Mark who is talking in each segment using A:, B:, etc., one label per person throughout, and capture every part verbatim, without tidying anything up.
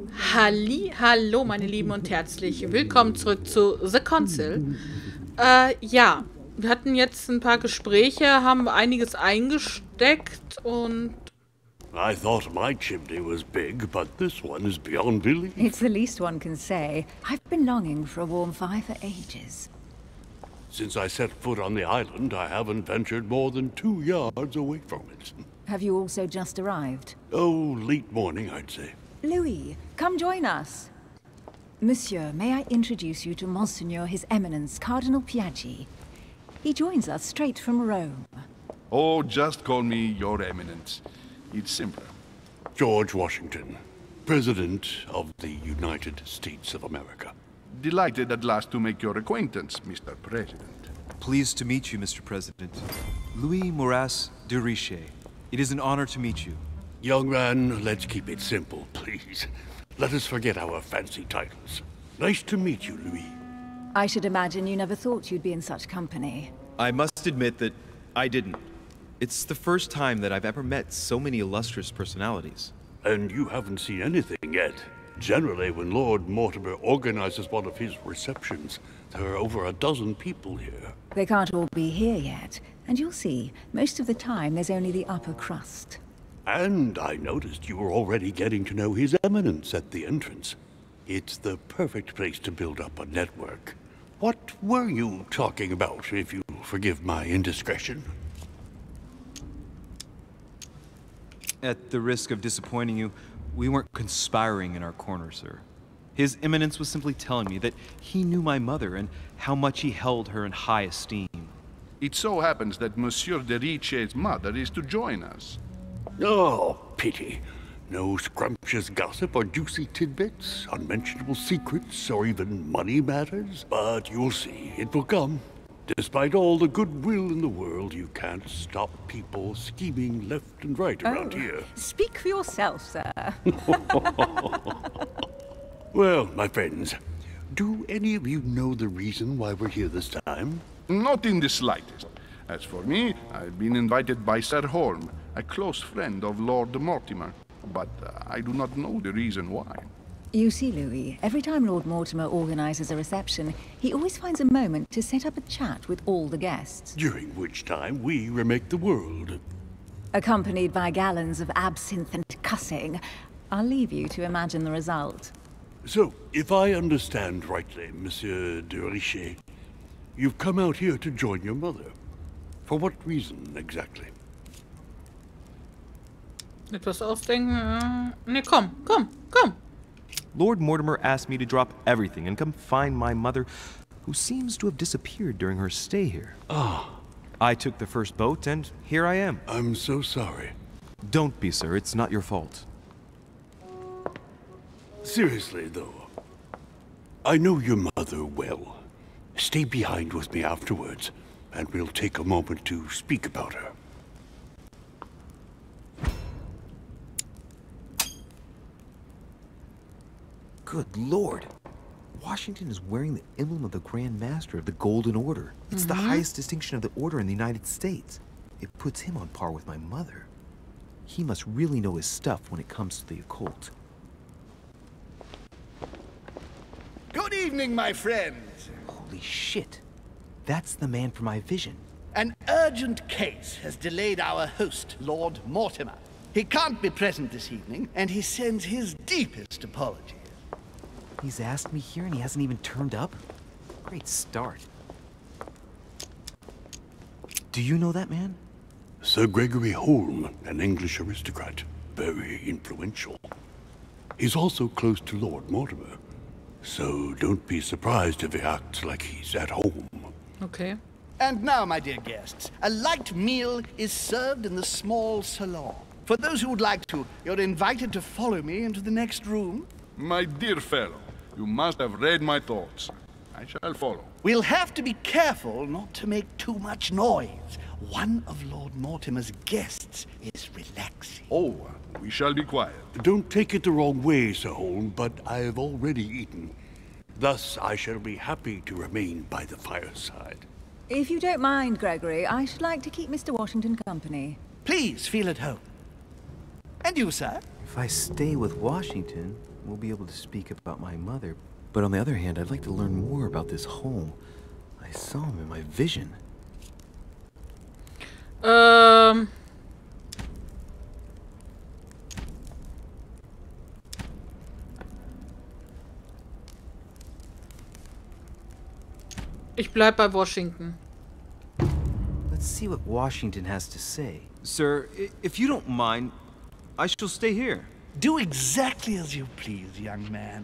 A: Halli, hallo meine Lieben und herzlich willkommen zurück zu The Council. Äh, ja, wir hatten jetzt ein paar Gespräche, haben einiges eingesteckt und...
B: I thought my chimney was big, but this one is beyond belief.
C: It's the least one can say. I've been longing for a warm fire for ages.
B: Since I set foot on the island, I haven't ventured more than two yards away from it.
C: Have you also just arrived?
B: Oh, late morning, I'd say.
C: Louis, come join us. Monsieur, may I introduce you to Monseigneur His Eminence, Cardinal Piaggi. He joins us straight from Rome.
D: Oh, just call me Your Eminence. It's simpler.
B: George Washington, President of the United States of America.
D: Delighted at last to make your acquaintance, Mister President.
E: Pleased to meet you, Mister President. Louis Moras de Richet. It is an honor to meet you.
B: Young man, let's keep it simple, please. Let us forget our fancy titles. Nice to meet you, Louis.
C: I should imagine you never thought you'd be in such company.
E: I must admit that I didn't. It's the first time that I've ever met so many illustrious personalities.
B: And you haven't seen anything yet. Generally, when Lord Mortimer organizes one of his receptions, there are over a dozen people here.
C: They can't all be here yet, and you'll see, most of the time there's only the upper crust.
B: And I noticed you were already getting to know His Eminence at the entrance. It's the perfect place to build up a network. What were you talking about, if you forgive my indiscretion?
E: At the risk of disappointing you, we weren't conspiring in our corner, sir. His Eminence was simply telling me that he knew my mother and how much he held her in high esteem.
D: It so happens that Monsieur de Richet's mother is to join us.
B: Oh, pity. No scrumptious gossip or juicy tidbits, unmentionable secrets, or even money matters. But you'll see, it will come. Despite all the goodwill in the world, you can't stop people scheming left and right around
C: oh,
B: here.
C: Speak for yourself, sir.
B: Well, my friends, do any of you know the reason why we're here this time?
D: Not in the slightest. As for me, I've been invited by Sir Holm, a close friend of Lord Mortimer, but uh, I do not know the reason why.
C: You see, Louis, every time Lord Mortimer organizes a reception, he always finds a moment to set up a chat with all the guests.
B: During which time we remake the world.
C: Accompanied by gallons of absinthe and cussing. I'll leave you to imagine the result.
B: So, if I understand rightly, Monsieur de Richet, you've come out here to join your mother. For what reason, exactly?
A: Etwas ausdenken. Ne, komm, komm, komm.
E: Lord Mortimer asked me to drop everything and come find my mother, who seems to have disappeared during her stay here.
B: Ah.
E: I took the first boat, and here I am.
B: I'm so sorry.
E: Don't be, sir. It's not your fault.
B: Seriously, though, I know your mother well. Stay behind with me afterwards, and we'll take a moment to speak about her.
F: Good Lord. Washington is wearing the emblem of the Grand Master of the Golden Order. It's mm-hmm. the highest distinction of the Order in the United States. It puts him on par with my mother. He must really know his stuff when it comes to the occult.
G: Good evening, my friends.
F: Holy shit. That's the man for my vision.
G: An urgent case has delayed our host, Lord Mortimer. He can't be present this evening, and he sends his deepest apologies.
F: He's asked me here and he hasn't even turned up? Great start. Do you know that man?
B: Sir Gregory Holm, an English aristocrat. Very influential. He's also close to Lord Mortimer. So don't be surprised if he acts like he's at home.
A: Okay.
G: And now, my dear guests, a light meal is served in the small salon. For those who would like to, you're invited to follow me into the next room.
D: My dear fellow, you must have read my thoughts. I shall follow.
G: We'll have to be careful not to make too much noise. One of Lord Mortimer's guests is relaxing.
D: Oh, we shall be quiet.
B: Don't take it the wrong way, Sir Holm, but I have already eaten. Thus, I shall be happy to remain by the fireside.
C: If you don't mind, Gregory, I should like to keep Mister Washington company.
G: Please feel at home. And you, sir?
F: If I stay with Washington, we'll be able to speak about my mother. But on the other hand, I'd like to learn more about this home. I saw him in my vision.
A: Ähm... Ich bleib bei Washington.
F: Let's see what Washington has to say.
E: Sir, i- if you don't mind, I shall stay here.
G: Do exactly as you please, young man.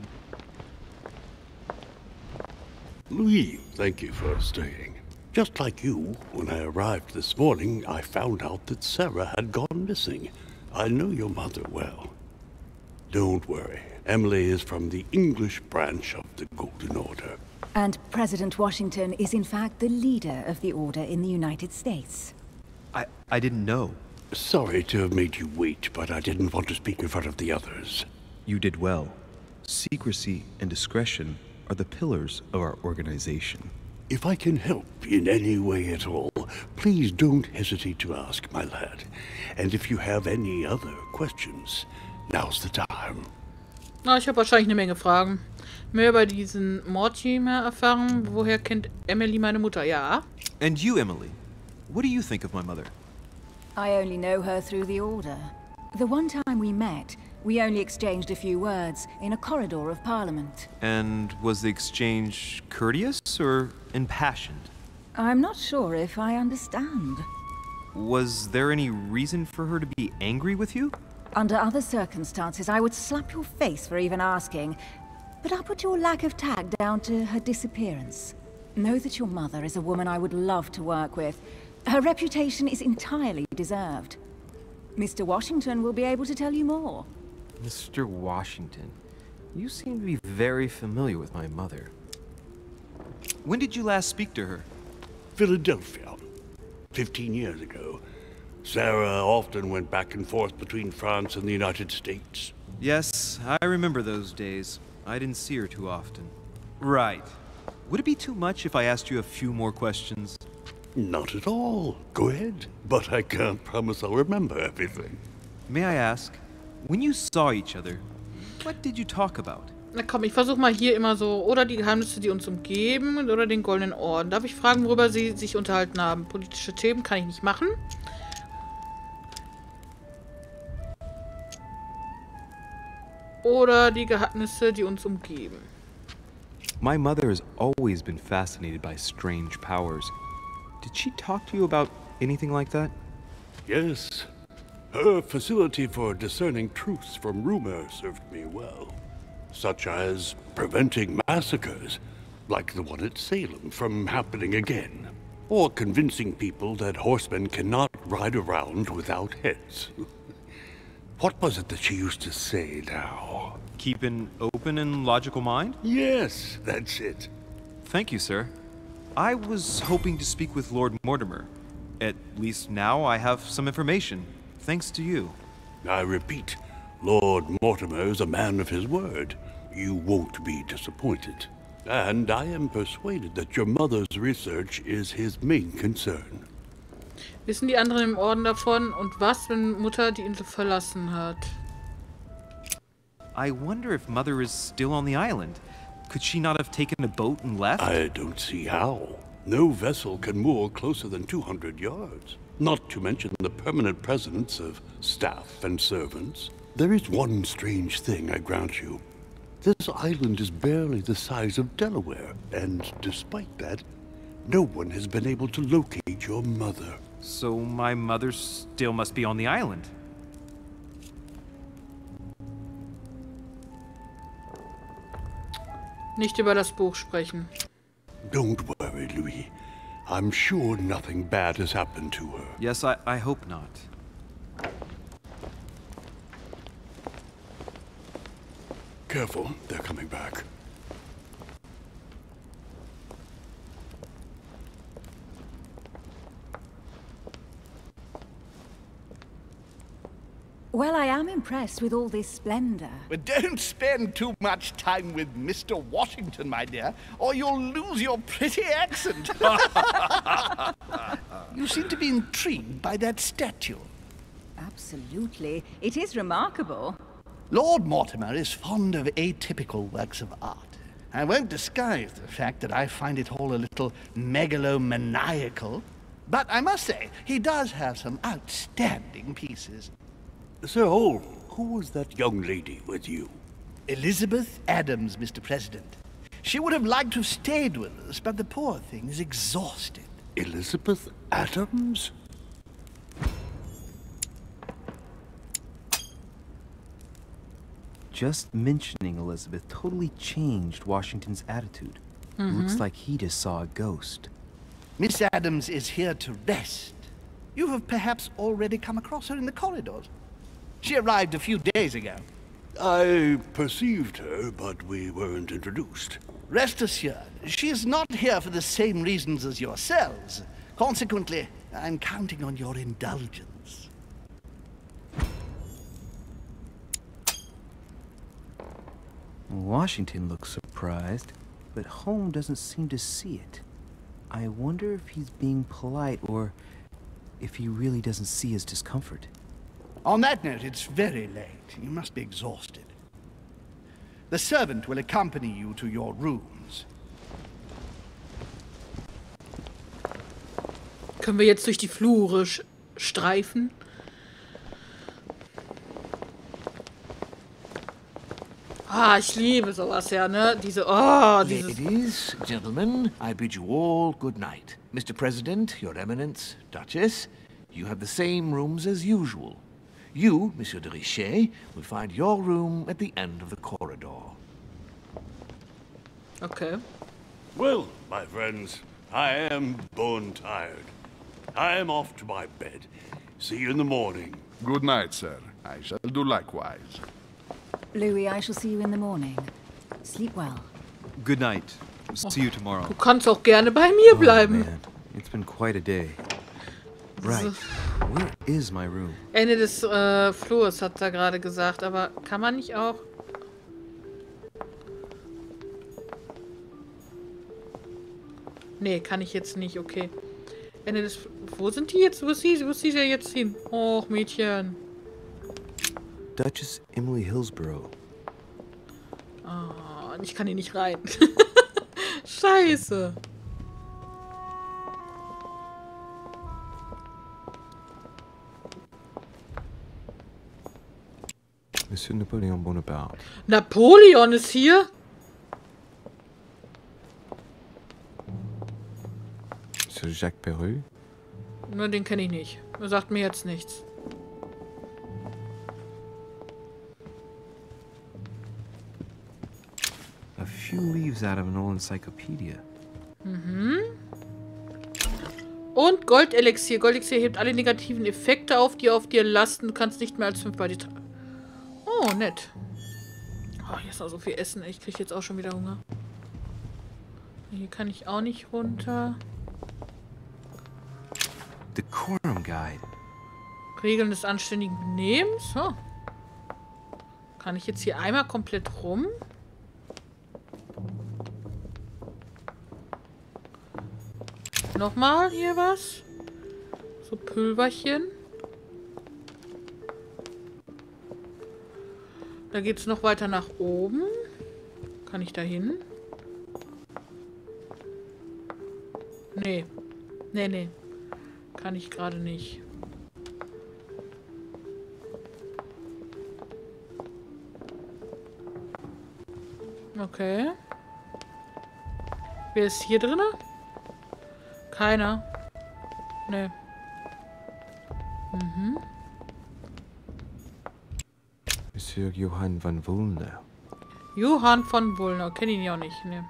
B: Louis, thank you for staying. Just like you, when I arrived this morning, I found out that Sarah had gone missing. I know your mother well. Don't worry. Emily is from the English branch of the Golden Order.
C: And President Washington is in fact the leader of the Order in the United States.
E: I, I didn't know.
B: Sorry to have made you wait, but I didn't want to speak in front of the others.
F: You did well. Secrecy and discretion are the pillars of our organization.
B: If I can help in any way at all, please don't hesitate to ask, my lad. And if you have any other questions, now's the time.
A: Na, ich habe wahrscheinlich eine Menge Fragen. Mehr über diesen Mortimer erfahren. Woher kennt Emily meine Mutter? Ja.
E: And you, Emily, what do you think of my mother?
C: I only know her through the Order. The one time we met, we only exchanged a few words in a corridor of Parliament.
E: And was the exchange courteous or impassioned?
C: I'm not sure if I understand.
E: Was there any reason for her to be angry with you?
C: Under other circumstances, I would slap your face for even asking, but I'll put your lack of tact down to her disappearance. Know that your mother is a woman I would love to work with. Her reputation is entirely deserved. Mister Washington will be able to tell you more.
F: Mister Washington, you seem to be very familiar with my mother.
E: When did you last speak to her?
B: Philadelphia. Fifteen years ago. Sarah often went back and forth between France and the United States.
E: Yes, I remember those days. I didn't see her too often. Right. Would it be too much if I asked you a few more questions?
B: Not at all. Go ahead. But I can't promise I'll remember everything.
E: May I ask, when you saw each other, what did you talk about?
A: Na komm, ich versuche mal hier immer so, oder die Geheimnisse, die uns umgeben, oder den Goldenen Orden. Darf ich fragen, worüber Sie sich unterhalten haben? Politische Themen kann ich nicht machen. Oder die Geheimnisse, die uns umgeben.
F: My mother has always been fascinated by strange powers. Did she talk to you about anything like that?
B: Yes. Her facility for discerning truths from rumor served me well. Such as preventing massacres, like the one at Salem, from happening again. Or convincing people that horsemen cannot ride around without heads. What was it that she used to say now?
E: Keep an open and logical mind?
B: Yes, that's it.
E: Thank you, sir. I was hoping to speak with Lord Mortimer. At least now I have some information, thanks to you.
B: I repeat, Lord Mortimer is a man of his word. You won't be disappointed. And I am persuaded that your mother's research is his main concern.
A: Wissen die anderen im Orden davon? Und was, wenn Mutter die Insel verlassen hat?
E: I wonder if Mother is still on the island. Could she not have taken a boat and left?
B: I don't see how. No vessel can moor closer than two hundred yards. Not to mention the permanent presence of staff and servants. There is one strange thing, I grant you. This island is barely the size of Delaware, and despite that, no one has been able to locate your mother.
E: So my mother still must be on the island.
A: Nicht über das Buch sprechen.
B: Don't worry, Louis. I'm sure nothing bad has happened to her.
E: Yes, I, I hope not.
B: Careful, they're coming back.
C: Well, I am impressed with all this splendor.
G: But don't spend too much time with Mister Washington, my dear, or you'll lose your pretty accent. You seem to be intrigued by that statue.
C: Absolutely. It is remarkable.
G: Lord Mortimer is fond of atypical works of art. I won't disguise the fact that I find it all a little megalomaniacal, but I must say, he does have some outstanding pieces.
B: Sir Holm, who was that young lady with you?
G: Elizabeth Adams, Mister President. She would have liked to have stayed with us, but the poor thing is exhausted.
B: Elizabeth Adams?
F: Just mentioning Elizabeth totally changed Washington's attitude.
A: Mm-hmm.
F: Looks like he just saw a ghost.
G: Miss Adams is here to rest. You have perhaps already come across her in the corridors. She arrived a few days ago.
B: I perceived her, but we weren't introduced.
G: Rest assured, she is not here for the same reasons as yourselves. Consequently, I'm counting on your indulgence.
F: Washington looks surprised, but Holm doesn't seem to see it. I wonder if he's being polite or if he really doesn't see his discomfort.
G: On that note, it's very late. You must be exhausted. The servant will accompany you to your rooms.
A: Können wir jetzt durch die Flure sch streifen? Ah, ich liebe sowas ja, ne? Diese, oh, dieses...
H: Ladies, gentlemen, I bid you all good night. Mister President, Your Eminence, Duchess, you have the same rooms as usual. You, Monsieur de Richet, will find your room at the end of the corridor.
A: Okay.
B: Well, my friends, I am bone tired. I am off to my bed. See you in the morning.
D: Good night, sir. I shall do likewise.
C: Louis, I shall see you in the morning. Sleep well.
E: Good night. See you tomorrow.
A: Du kannst auch gerne bei mir bleiben.
F: Oh, man. It's been quite a day. Right. Where is my room?
A: Ende des äh, Flurs, hat er gerade gesagt. Aber kann man nicht auch... Nee, kann ich jetzt nicht. Okay. Ende des... Wo sind die jetzt? Wo ist sie? Wo ist sie denn jetzt hin? Och, Mädchen.
F: Duchess Emily Hillsborough.
A: Oh, ich kann hier nicht rein. Scheiße.
F: Monsieur Napoleon Bonaparte.
A: Napoleon ist hier?
F: Monsieur Jacques Perreux.
A: Nur den kenne ich nicht. Er sagt mir jetzt nichts.
F: A few leaves out of an old encyclopedia.
A: Mhm. Und Goldelixier. Goldelixier hebt alle negativen Effekte auf, die auf dir lasten. Du kannst nicht mehr als fünf bei dir tragen. Oh, nett. Oh, hier ist noch so viel Essen. Ich kriege jetzt auch schon wieder Hunger. Hier kann ich auch nicht runter.
F: Decorum Guide.
A: Regeln des anständigen Benehmens. Oh. Kann ich jetzt hier einmal komplett rum? Nochmal hier was? So Pülverchen. Da geht es noch weiter nach oben. Kann ich da hin? Nee. Nee, nee. Kann ich gerade nicht. Okay. Wer ist hier drin? Keiner. Nee. Mhm.
F: Monsieur Johann van Wulner.
A: Johann von Wulner. Kenne ihn ja auch nicht. Nee.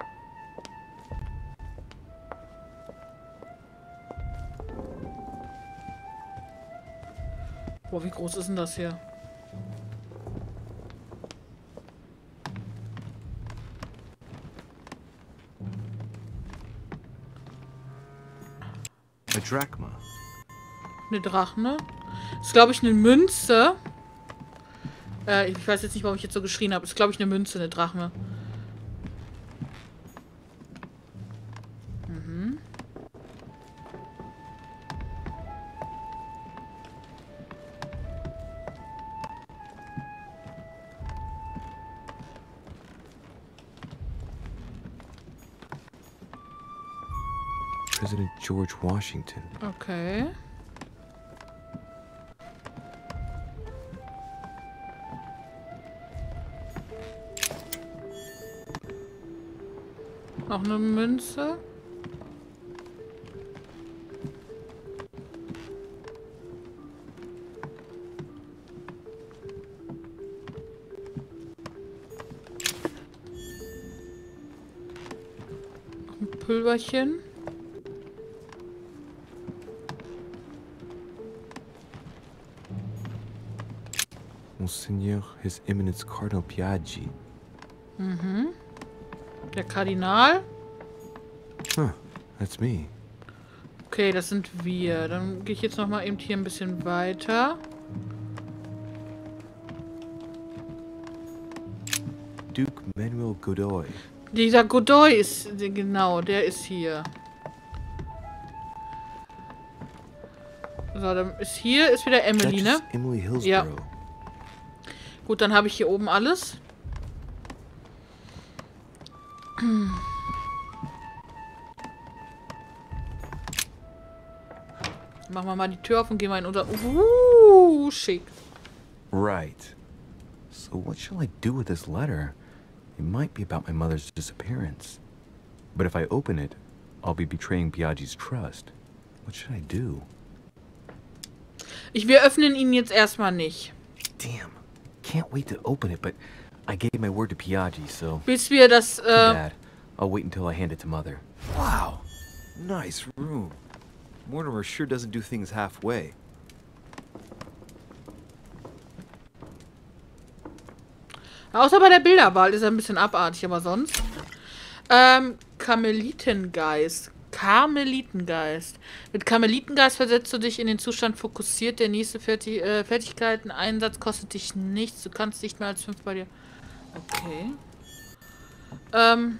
A: Boah, wie groß ist denn das hier?
F: A drachma.
A: Eine Drachme. Das ist, glaube ich, eine Münze. Äh, ich weiß jetzt nicht, warum ich jetzt so geschrien habe. Das ist, glaube ich, eine Münze, eine Drachme. Mhm.
F: President George Washington.
A: Okay. Noch eine Münze. Noch ein Pulverchen.
F: Monseigneur, His Eminence Cardinal Piaggi.
A: Mhm. Der Kardinal.
F: Huh, that's me.
A: Okay, das sind wir. Dann gehe ich jetzt noch mal eben hier ein bisschen weiter.
F: Duke Manuel Godoy.
A: Dieser Godoy ist, genau, der ist hier. So, dann ist hier, ist wieder Emily, ne?
F: Duchess Emily Hillsborough.
A: Ja. Gut, dann habe ich hier oben alles. Machen wir mal die Tür auf und gehen mal in unser... Uh, schick.
F: Right. So what shall I do with this letter? It might be about my mother's disappearance. But if I open it, I'll be betraying Piaggi's trust. What should I do?
A: Ich, wir öffnen ihn jetzt erstmal nicht.
F: Damn. Can't wait to open it, but I gave my word to Piaggi, so...
A: Bis wir das...
F: Too
A: Äh,
F: bad. I'll wait until I hand it to Mother.
E: Wow. Nice room. Mortimer sure doesn't do things halfway.
A: außer bei der Bilderwahl ist er ein bisschen abartig, aber sonst... Ähm, Karmelitengeist. Karmelitengeist. Mit Karmelitengeist versetzt du dich in den Zustand fokussiert. Der nächste Fertig äh, Fertigkeiten-Einsatz kostet dich nichts. Du kannst nicht mehr als fünf bei dir... Okay. Ähm...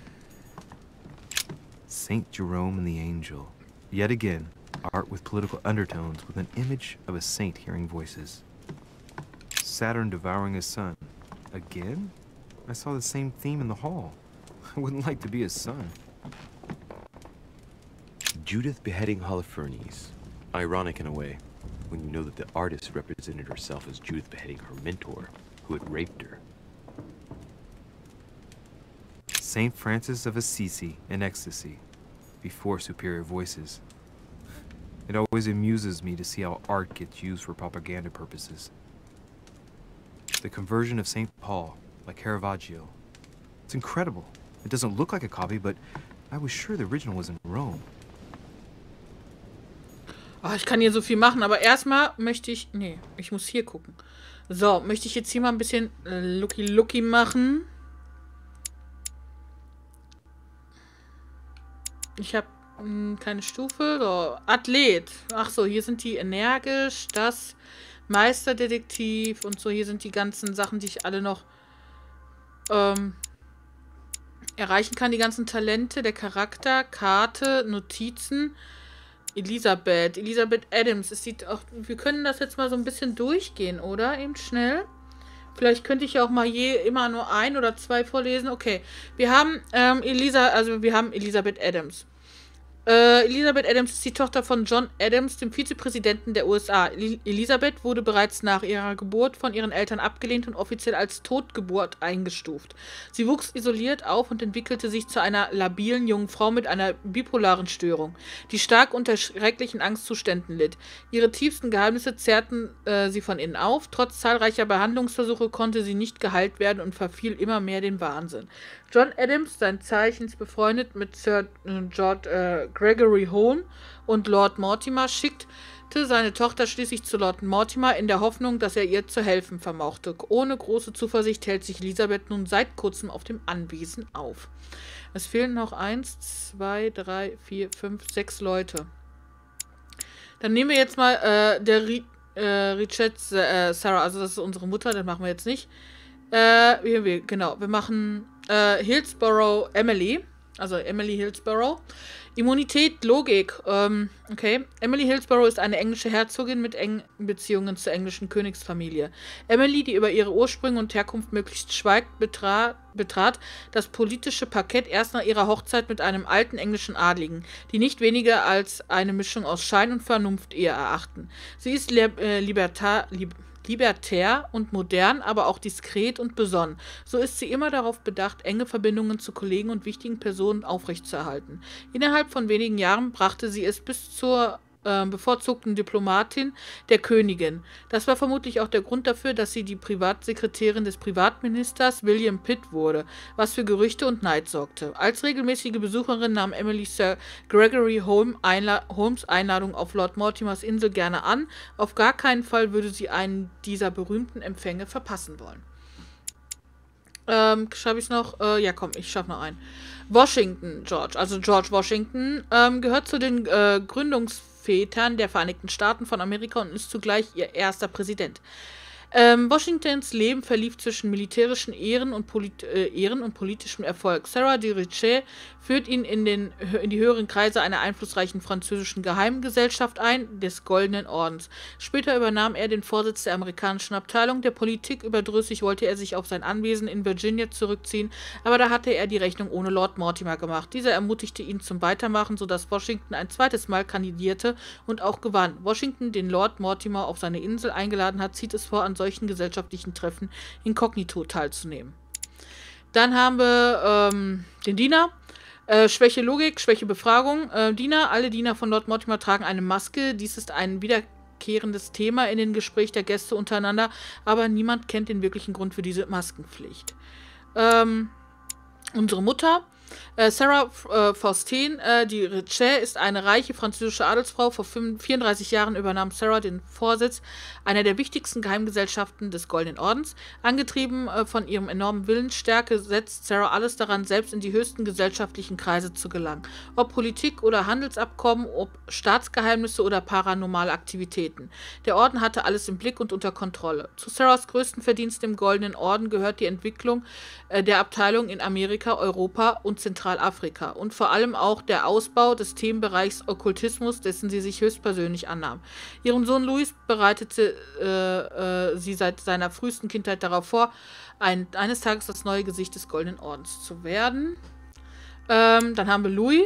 F: Saint Jerome and the Angel. Yet again, art with political undertones with an image of a saint hearing voices. Saturn devouring his son. Again? I saw the same theme in the hall. I wouldn't like to be his son. Judith beheading Holofernes. Ironic in a way, when you know that the artist represented herself as Judith beheading her mentor, who had raped her. Saint Francis of Assisi in ecstasy, before superior voices. It always amuses me to see how art gets used for propaganda purposes. The conversion of Saint Paul by Caravaggio. It's incredible. It doesn't look like a copy, but I was sure the original was in Rome.
A: Oh, ich kann hier so viel machen, aber erstmal möchte ich... Nee, ich muss hier gucken. So, möchte ich jetzt hier mal ein bisschen äh, Looky-Looky machen. Ich habe keine Stufe. So, Athlet. Ach so, hier sind die energisch, das Meisterdetektiv und so. Hier sind die ganzen Sachen, die ich alle noch ähm, erreichen kann. Die ganzen Talente, der Charakter, Karte, Notizen. Elisabeth. Elisabeth Adams. Es sieht auch, wir können das jetzt mal so ein bisschen durchgehen, oder? Eben schnell. Vielleicht könnte ich ja auch mal je immer nur ein oder zwei vorlesen. Okay. Wir haben ähm, Elisa, also wir haben Elisabeth Adams. Äh, Elisabeth Adams ist die Tochter von John Adams, dem Vizepräsidenten der U S A. El Elisabeth wurde bereits nach ihrer Geburt von ihren Eltern abgelehnt und offiziell als Totgeburt eingestuft. Sie wuchs isoliert auf und entwickelte sich zu einer labilen jungen Frau mit einer bipolaren Störung, die stark unter schrecklichen Angstzuständen litt. Ihre tiefsten Geheimnisse zerrten äh, sie von innen auf. Trotz zahlreicher Behandlungsversuche konnte sie nicht geheilt werden und verfiel immer mehr den Wahnsinn. John Adams, sein Zeichens befreundet mit Sir George äh, Gregory Hone und Lord Mortimer, schickte seine Tochter schließlich zu Lord Mortimer in der Hoffnung, dass er ihr zu helfen vermochte. Ohne große Zuversicht hält sich Elisabeth nun seit kurzem auf dem Anwesen auf. Es fehlen noch eins, zwei, drei, vier, fünf, sechs Leute. Dann nehmen wir jetzt mal äh, der Ri äh, Richard äh, Sarah, also das ist unsere Mutter, das machen wir jetzt nicht. Äh, wir, wir, genau, wir machen äh, Hillsborough Emily, also Emily Hillsborough. Immunität, Logik. Ähm, okay. Emily Hillsborough ist eine englische Herzogin mit engen Beziehungen zur englischen Königsfamilie. Emily, die über ihre Ursprünge und Herkunft möglichst schweigt, betrat, betrat das politische Parkett erst nach ihrer Hochzeit mit einem alten englischen Adligen, die nicht weniger als eine Mischung aus Schein und Vernunft eher erachten. Sie ist li äh, libertar... Lib libertär und modern, aber auch diskret und besonnen. So ist sie immer darauf bedacht, enge Verbindungen zu Kollegen und wichtigen Personen aufrechtzuerhalten. Innerhalb von wenigen Jahren brachte sie es bis zur äh, bevorzugten Diplomatin der Königin. Das war vermutlich auch der Grund dafür, dass sie die Privatsekretärin des Privatministers William Pitt wurde, was für Gerüchte und Neid sorgte. Als regelmäßige Besucherin nahm Emily Sir Gregory Holmes Einla Holmes Einladung auf Lord Mortimers Insel gerne an. Auf gar keinen Fall würde sie einen dieser berühmten Empfänge verpassen wollen. Ähm, schaffe ich es noch? Äh, ja, komm, ich schaffe noch einen. Washington George, also George Washington, ähm, gehört zu den äh, Gründungsvätern der Vereinigten Staaten von Amerika und ist zugleich ihr erster Präsident. Ähm, Washingtons Leben verlief zwischen militärischen Ehren und, Polit äh, Ehren und politischem Erfolg. Sarah de Richet führt ihn in, den, in die höheren Kreise einer einflussreichen französischen Geheimgesellschaft ein, des Goldenen Ordens. Später übernahm er den Vorsitz der amerikanischen Abteilung. Der Politik überdrüssig wollte er sich auf sein Anwesen in Virginia zurückziehen, aber da hatte er die Rechnung ohne Lord Mortimer gemacht. Dieser ermutigte ihn zum Weitermachen, sodass Washington ein zweites Mal kandidierte und auch gewann. Washington, den Lord Mortimer auf seine Insel eingeladen hat, zieht es vor, an solchen gesellschaftlichen Treffen inkognito teilzunehmen. Dann haben wir ähm, den Diener. Äh, Schwäche Logik, Schwäche Befragung. Äh, Diener, alle Diener von Lord Mortimer tragen eine Maske. Dies ist ein wiederkehrendes Thema in den Gesprächen der Gäste untereinander, aber niemand kennt den wirklichen Grund für diese Maskenpflicht. Ähm, unsere Mutter. Äh, Sarah äh, Faustin, äh, die Richet, ist eine reiche französische Adelsfrau. Vor vierunddreißig Jahren übernahm Sarah den Vorsitz einer der wichtigsten Geheimgesellschaften des Goldenen Ordens. Angetrieben äh, von ihrem enormen Willensstärke setzt Sarah alles daran, selbst in die höchsten gesellschaftlichen Kreise zu gelangen. Ob Politik oder Handelsabkommen, ob Staatsgeheimnisse oder paranormale Aktivitäten. Der Orden hatte alles im Blick und unter Kontrolle. Zu Sarahs größten Verdienst im Goldenen Orden gehört die Entwicklung äh, der Abteilung in Amerika, Europa und Zentralafrika und vor allem auch der Ausbau des Themenbereichs Okkultismus, dessen sie sich höchstpersönlich annahm. Ihren Sohn Louis bereitete äh, äh, sie seit seiner frühesten Kindheit darauf vor, ein, eines Tages das neue Gesicht des Goldenen Ordens zu werden. Ähm, dann haben wir Louis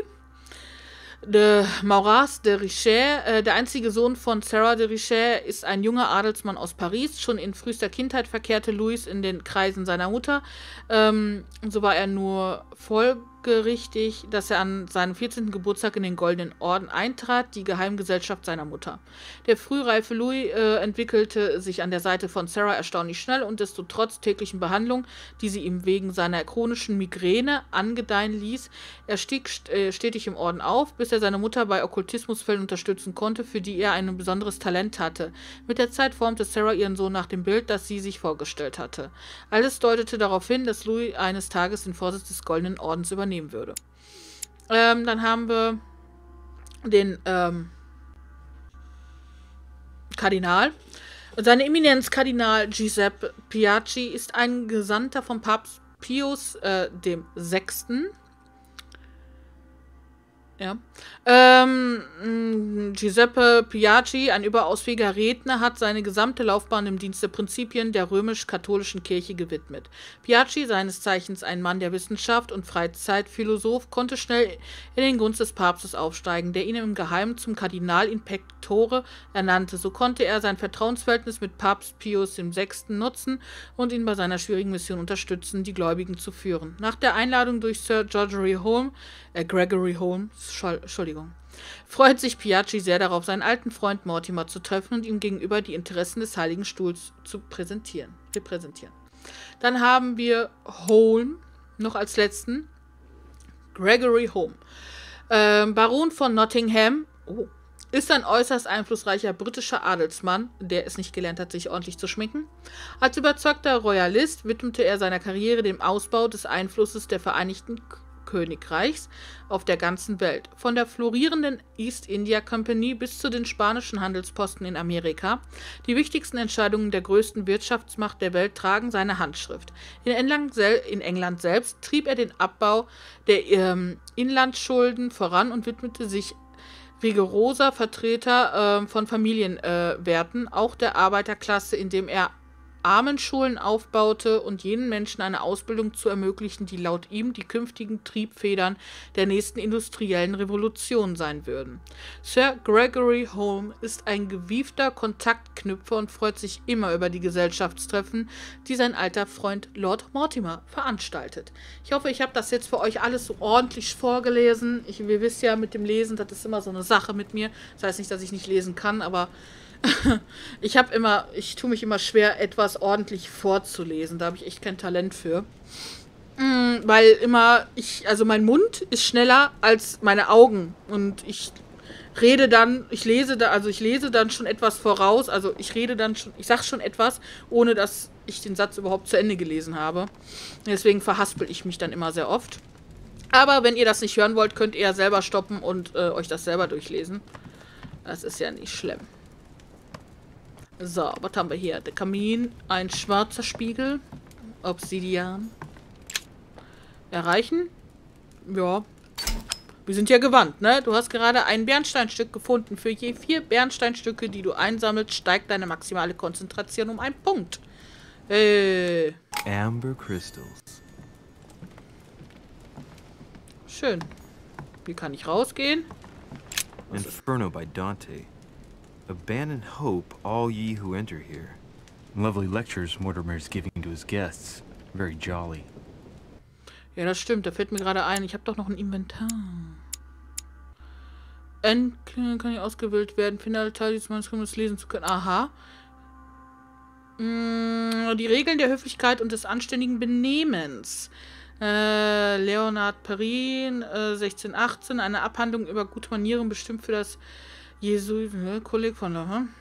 A: de Maurras de Richet. Äh, der einzige Sohn von Sarah de Richet ist ein junger Adelsmann aus Paris. Schon in frühester Kindheit verkehrte Louis in den Kreisen seiner Mutter. Ähm, so war er nur folgerichtig, dass er an seinem vierzehnten Geburtstag in den Goldenen Orden eintrat, die Geheimgesellschaft seiner Mutter. Der frühreife Louis äh, entwickelte sich an der Seite von Sarah erstaunlich schnell und desto trotz täglichen Behandlung, die sie ihm wegen seiner chronischen Migräne angedeihen ließ, er stieg st äh, stetig im Orden auf, bis er seine Mutter bei Okkultismusfällen unterstützen konnte, für die er ein besonderes Talent hatte. Mit der Zeit formte Sarah ihren Sohn nach dem Bild, das sie sich vorgestellt hatte. Alles deutete darauf hin, dass Louis eines Tages den Vorsitz des Goldenen Ordens übernehmen würde. Ähm, dann haben wir den ähm, Kardinal. Seine Eminenz Kardinal Giuseppe Piaggi ist ein Gesandter von Papst Pius äh, dem Sechsten. Ja. Ähm, Giuseppe Piaggi, ein überaus fähiger Redner, hat seine gesamte Laufbahn im Dienst der Prinzipien der römisch-katholischen Kirche gewidmet. Piaggi, seines Zeichens ein Mann der Wissenschaft und Freizeitphilosoph, konnte schnell in den Gunst des Papstes aufsteigen, der ihn im Geheimen zum Kardinal in pectore ernannte. So konnte er sein Vertrauensverhältnis mit Papst Pius dem Sechsten nutzen und ihn bei seiner schwierigen Mission unterstützen, die Gläubigen zu führen. Nach der Einladung durch Sir Gregory Holmes, äh, Gregory Holmes, Entschuldigung, freut sich Piaggi sehr darauf, seinen alten Freund Mortimer zu treffen und ihm gegenüber die Interessen des Heiligen Stuhls zu präsentieren, repräsentieren. Dann haben wir Holmes noch als letzten. Gregory Holmes. Ähm, Baron von Nottingham. Oh. Ist ein äußerst einflussreicher britischer Adelsmann, der es nicht gelernt hat, sich ordentlich zu schminken. Als überzeugter Royalist widmete er seiner Karriere dem Ausbau des Einflusses der Vereinigten Königreichs auf der ganzen Welt. Von der florierenden East India Company bis zu den spanischen Handelsposten in Amerika. Die wichtigsten Entscheidungen der größten Wirtschaftsmacht der Welt tragen seine Handschrift. In England, sel in England selbst trieb er den Abbau der ähm, Inlandsschulden voran und widmete sich rigoroser Vertreter äh, von Familienwerten, äh, auch der Arbeiterklasse, indem er Armenschulen aufbaute und jenen Menschen eine Ausbildung zu ermöglichen, die laut ihm die künftigen Triebfedern der nächsten industriellen Revolution sein würden. Sir Gregory Home ist ein gewiefter Kontaktknüpfer und freut sich immer über die Gesellschaftstreffen, die sein alter Freund Lord Mortimer veranstaltet. Ich hoffe, ich habe das jetzt für euch alles so ordentlich vorgelesen. Ich, ihr wisst ja, mit dem Lesen, das ist immer so eine Sache mit mir. Das heißt nicht, dass ich nicht lesen kann, aber ich habe immer, ich tue mich immer schwer, etwas ordentlich vorzulesen. Da habe ich echt kein Talent für. Mm, weil immer, ich, also mein Mund ist schneller als meine Augen. Und ich rede dann, ich lese da, also ich lese dann schon etwas voraus. Also ich rede dann schon, ich sage schon etwas, ohne dass ich den Satz überhaupt zu Ende gelesen habe. Deswegen verhaspel ich mich dann immer sehr oft. Aber wenn ihr das nicht hören wollt, könnt ihr ja selber stoppen und äh, euch das selber durchlesen. Das ist ja nicht schlimm. So, was haben wir hier? Der Kamin, ein schwarzer Spiegel, Obsidian. Erreichen? Ja. Wir sind ja gewandt, ne? Du hast gerade ein Bernsteinstück gefunden. Für je vier Bernsteinstücke, die du einsammelst, steigt deine maximale Konzentration um einen Punkt. Äh.
E: Amber Crystals.
A: Schön. Wie kann ich rausgehen?
F: Inferno by Dante. Abandon hope, all ye who enter here. Lovely lectures Mortimer's giving to his guests. Very jolly.
A: Ja, das stimmt. Da fällt mir gerade ein. Ich habe doch noch ein Inventar. End kann nicht ausgewählt werden. Finale Teil dieses Manuskripts lesen zu können. Aha. Mm, die Regeln der Höflichkeit und des anständigen Benehmens. Äh, Leonard Perrin, äh, sechzehn achtzehn. Eine Abhandlung über gute Manieren bestimmt für das Jesuiten-Kolleg von da, hm?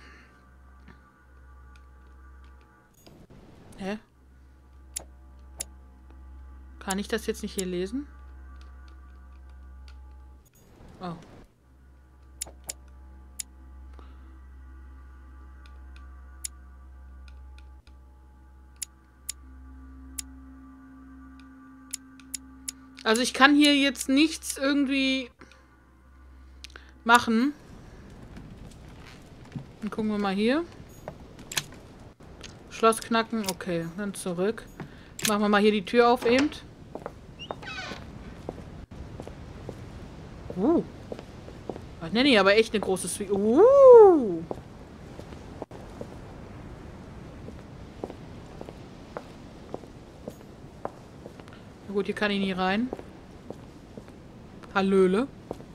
A: Hä? Kann ich das jetzt nicht hier lesen? Oh. Also ich kann hier jetzt nichts irgendwie machen. Dann gucken wir mal hier. Schloss knacken. Okay, dann zurück. Machen wir mal hier die Tür auf eben. Uh. Was nenne ich aber echt eine große Suite. Uh. Na gut, hier kann ich nie rein. Hallöle.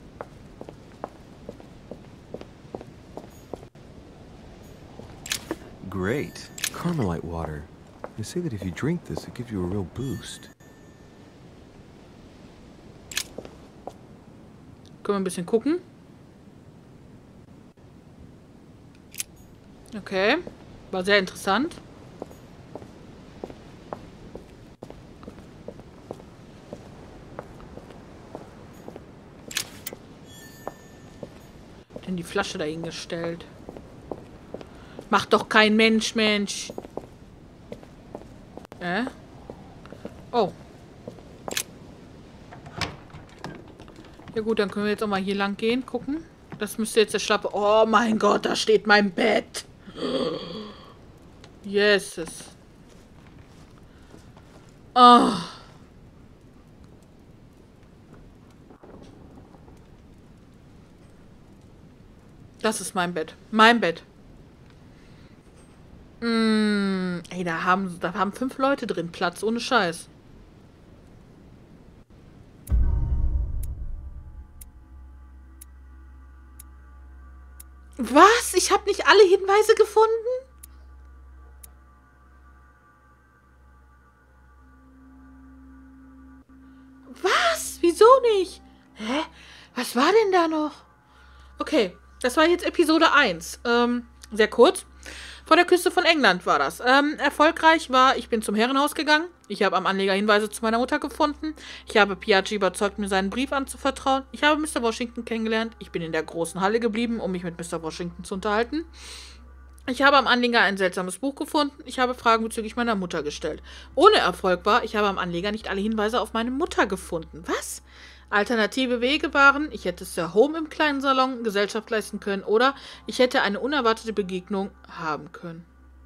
F: Great. Carmelite water. They say that if you drink this, it gives you a real boost.
A: Können wir ein bisschen gucken. Okay. War sehr interessant. Denn die Flasche dahingestellt. Macht doch kein Mensch, Mensch. Äh? Oh. Ja gut, dann können wir jetzt auch mal hier lang gehen, gucken. Das müsste jetzt der Schlappe... Oh mein Gott, da steht mein Bett. Jesus. Oh. Das ist mein Bett. Mein Bett. Mm, ey, da haben, da haben fünf Leute drin Platz, ohne Scheiß. Was? Ich habe nicht alle Hinweise gefunden? Was? Wieso nicht? Hä? Was war denn da noch? Okay, das war jetzt Episode eins. Ähm, sehr kurz. Vor der Küste von England war das. Ähm, erfolgreich war, ich bin zum Herrenhaus gegangen. Ich habe am Anleger Hinweise zu meiner Mutter gefunden. Ich habe Piaggi überzeugt, mir seinen Brief anzuvertrauen. Ich habe Mister Washington kennengelernt. Ich bin in der großen Halle geblieben, um mich mit Mister Washington zu unterhalten. Ich habe am Anleger ein seltsames Buch gefunden. Ich habe Fragen bezüglich meiner Mutter gestellt. Ohne Erfolg war, ich habe am Anleger nicht alle Hinweise auf meine Mutter gefunden. Was? Alternative Wege waren, ich hätte Sir Home im kleinen Salon Gesellschaft leisten können oder ich hätte eine unerwartete Begegnung haben können.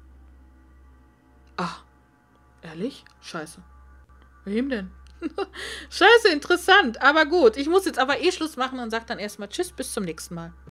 A: Ah, ehrlich? Scheiße. Wem denn? Scheiße, interessant. Aber gut, ich muss jetzt aber eh Schluss machen und sage dann erstmal Tschüss, bis zum nächsten Mal.